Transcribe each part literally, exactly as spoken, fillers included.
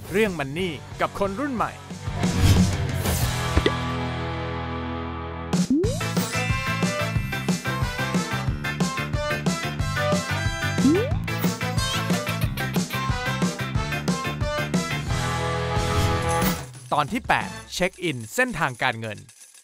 เรื่องมันนี่กับคนรุ่นใหม่ตอนที่แปดเช็คอินเส้นทางการเงิน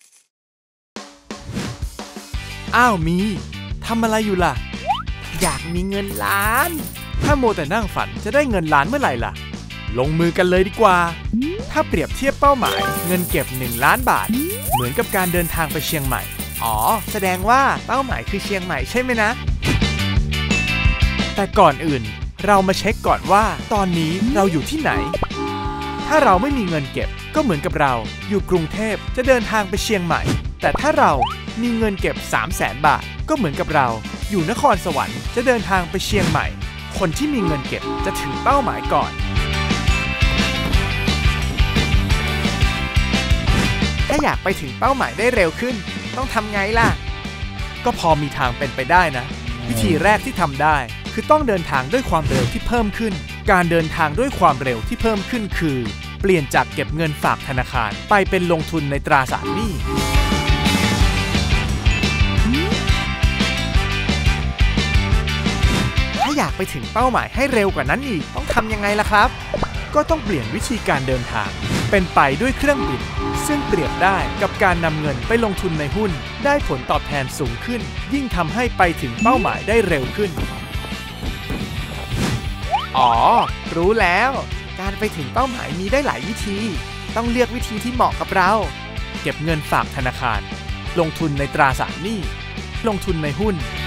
อ้าวมีทำอะไรอยู่ล่ะอยากมีเงินล้านถ้าโมแต่นั่งฝันจะได้เงินล้านเมื่อไหร่ล่ะลงมือกันเลยดีกว่าถ้าเปรียบเทียบเป้าหมายเงินเก็บหนึ่งล้านบาทเหมือนกับการเดินทางไปเชียงใหม่อ๋อแสดงว่าเป้าหมายคือเชียงใหม่ใช่ไหมนะแต่ก่อนอื่นเรามาเช็คก่อนว่าตอนนี้เราอยู่ที่ไหนถ้าเราไม่มีเงินเก็บก็เหมือนกับเราอยู่กรุงเทพจะเดินทางไปเชียงใหม่แต่ถ้าเรามีเงินเก็บ สามแสน บาทก็เหมือนกับเราอยู่นครสวรรค์จะเดินทางไปเชียงใหม่คนที่มีเงินเก็บจะถึงเป้าหมายก่อนถ้าอยากไปถึงเป้าหมายได้เร็วขึ้นต้องทำไงล่ะก็พอมีทางเป็นไปได้นะวิธีแรกที่ทำได้คือต้องเดินทางด้วยความเร็วที่เพิ่มขึ้นการเดินทางด้วยความเร็วที่เพิ่มขึ้นคือเปลี่ยนจากเก็บเงินฝากธนาคารไปเป็นลงทุนในตราสารหนี้ถ้าอยากไปถึงเป้าหมายให้เร็วกว่านั้นอีกต้องทำยังไงล่ะครับก็ต้องเปลี่ยนวิธีการเดินทางเป็นไปด้วยเครื่องบินซึ่งเปรียบได้กับการนำเงินไปลงทุนในหุ้นได้ผลตอบแทนสูงขึ้นยิ่งทำให้ไปถึงเป้าหมายได้เร็วขึ้นอ๋อรู้แล้วการไปถึงเป้าหมายมีได้หลายวิธีต้องเลือกวิธีที่เหมาะกับเราเก็บเงินฝากธนาคารลงทุนในตราสารหนี้ลงทุนในหุ้น